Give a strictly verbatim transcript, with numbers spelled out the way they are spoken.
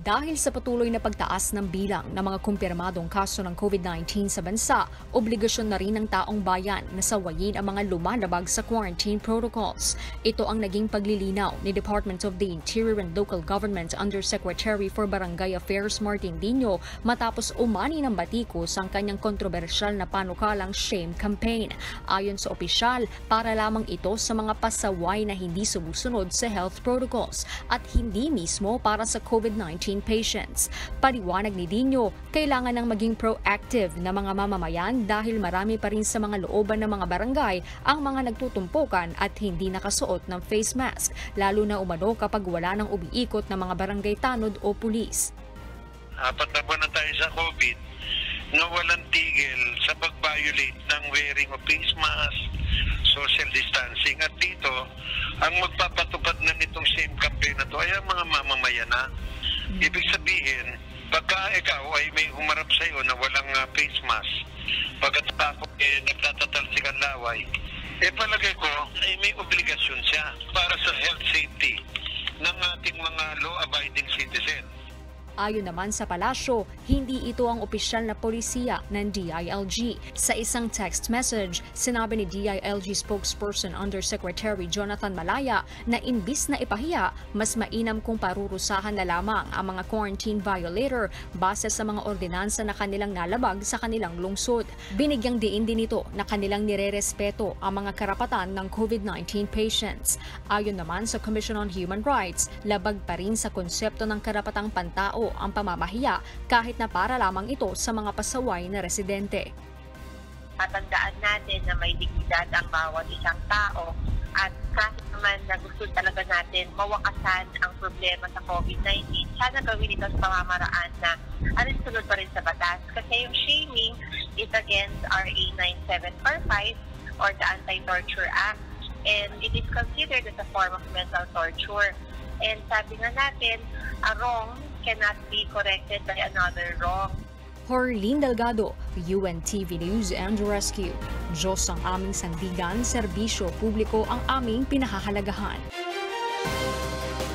Dahil sa patuloy na pagtaas ng bilang ng mga kumpirmadong kaso ng COVID nineteen sa bansa, obligasyon na rin ng taong bayan na sawayin ang mga lumalabag sa quarantine protocols. Ito ang naging paglilinaw ni Department of the Interior and Local Government Undersecretary for Barangay Affairs Martin Dino matapos umani ng batikos ang kanyang kontrobersyal na panukalang shame campaign. Ayon sa opisyal, para lamang ito sa mga pasaway na hindi sumusunod sa health protocols at hindi mismo para sa COVID nineteen patients. Paliwanag ni Dino, kailangan ng maging proactive na mga mamamayan dahil marami pa rin sa mga looban ng mga barangay ang mga nagtutumpukan at hindi nakasuot ng face mask, lalo na umano kapag wala nang umiikot ng mga barangay tanod o pulis. Apat na buwan na tayo sa COVID na walang tigil sa pag-violate ng wearing of face mask, social distancing. At dito, ang magpapatupad na nitong same campaign na to ay ang mga mamamayan na. Ibig sabihin, pagka ikaw ay may humarap sa iyo na walang uh, face mask, pagkatapos eh, nagtatatalsik ang laway, eh palagay ko ay may obligasyon siya para sa health safety ng ating mga law-abiding citizen. Ayon naman sa palasyo, hindi ito ang opisyal na polisiya ng D I L G. Sa isang text message, sinabi ni D I L G spokesperson Undersecretary Jonathan Malaya na imbis na ipahiya, mas mainam kung parurusahan na lamang ang mga quarantine violator base sa mga ordinansa na kanilang nalabag sa kanilang lungsod. Binigyang diin din ito na kanilang nirerespeto ang mga karapatan ng COVID nineteen patients. Ayon naman sa Commission on Human Rights, labag pa rin sa konsepto ng karapatang pantao ang pamamahiya kahit na para lamang ito sa mga pasaway na residente. Tatandaan natin na may dignidad ang bawat isang tao at kahit naman na gusto talaga natin mawakasan ang problema sa COVID nineteen, sana gawin ito sa pamamaraan na alinsunod pa rin sa batas kasi yung shaming is against R A nine seven four five or the Anti-Torture Act and it is considered as a form of mental torture. And sabi nga natin, a wrong cannot be corrected by another wrong. Horlin Delgado, U N T V News and Rescue. Diyos ang aming sandigan, serbisyo publiko ang aming pinahahalagahan.